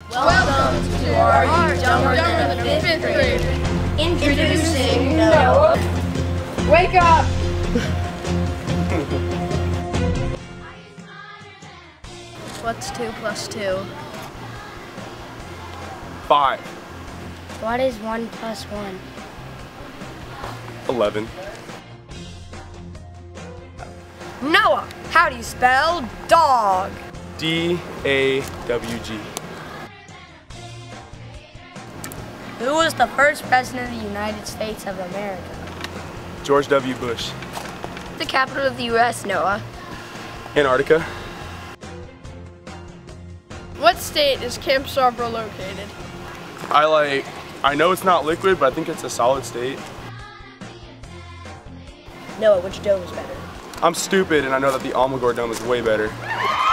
Welcome to our Younger than the 5th grade. Introducing Noah. Wake up! What's 2 plus 2? 5. What is 1 plus 1? 11. Noah, how do you spell dog? D-A-W-G. Who was the first president of the United States of America? George W. Bush. The capital of the U.S., Noah. Antarctica. What state is Camp Sabra located? I know it's not liquid, but I think it's a solid state. Noah, which dome is better? I'm stupid and I know that the Almagor Dome is way better.